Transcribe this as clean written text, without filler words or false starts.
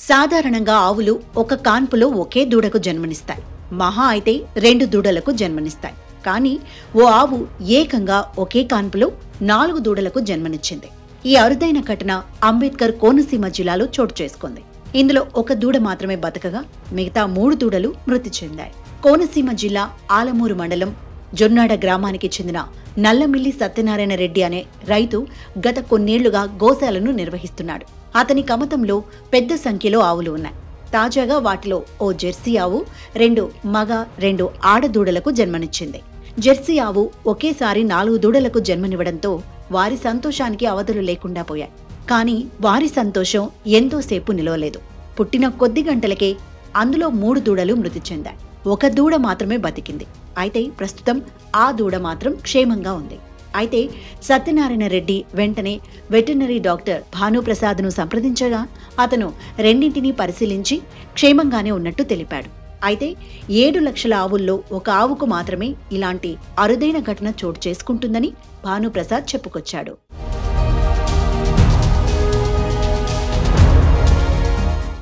సాధారణంగా ఆవులు ఒక కాన్పులో ఒకే దూడకు జన్మనిస్తాయి. మహా అయితే 2 దూడలకు జన్మనిస్తాయి. కానీ ఓ ఆవు ఏకంగా ఒకే కాన్పులో 4 దూడలకు జన్మనిచ్చింది. ఈ అరుదైన ఘటన అంబేద్కర్ కోనసీమ జిల్లాలో చోటు చేసుకుంది. ఇందులో ఒక దూడ మాత్రమే బతకగా మిగతా 3 దూడలు మృతి చెందాయి. కోనసీమ జిల్లా ఆలమూరు మండలం జొన్నాడ గ్రామానికి చెందిన నల్లమిల్లి సత్యనారాయణ రెడ్డి అనే రైతు గత కొన్నేళ్లుగా గోశాలను నిర్వహిస్తున్నాడు. అతని కమతంలో పెద్ద సంఖ్యలో ఆవులు ఉన్నాయి. తాజాగా వాటిలో ఓ జెర్సీ ఆవు 2 మగ 2 ఆడదూడలకు జన్మనిచ్చింది. జెర్సీ ఆవు ఒకేసారి 4 దూడలకు జన్మనివ్వడంతో వారి సంతోషానికి అవధులు లేకుండా పోయాయి. కానీ వారి సంతోషం ఎంతోసేపు నిలవలేదు. పుట్టిన కొద్ది గంటలకే అందులో 3 దూడలు మృతి చెందాయి. ఒక దూడ మాత్రమే బతికింది. అయితే ప్రస్తుతం ఆ దూడ మాత్రం క్షేమంగా ఉంది. అయితే సత్యనారాయణ రెడ్డి వెంటనే వెటర్నరీ డాక్టర్ భానుప్రసాద్ను సంప్రదించగా అతను రెండింటినీ పరిశీలించి క్షేమంగానే ఉన్నట్టు తెలిపాడు. అయితే 7 లక్షల ఆవుల్లో ఒక ఆవుకు మాత్రమే ఇలాంటి అరుదైన ఘటన చోటు చేసుకుంటుందని భానుప్రసాద్ చెప్పుకొచ్చాడు.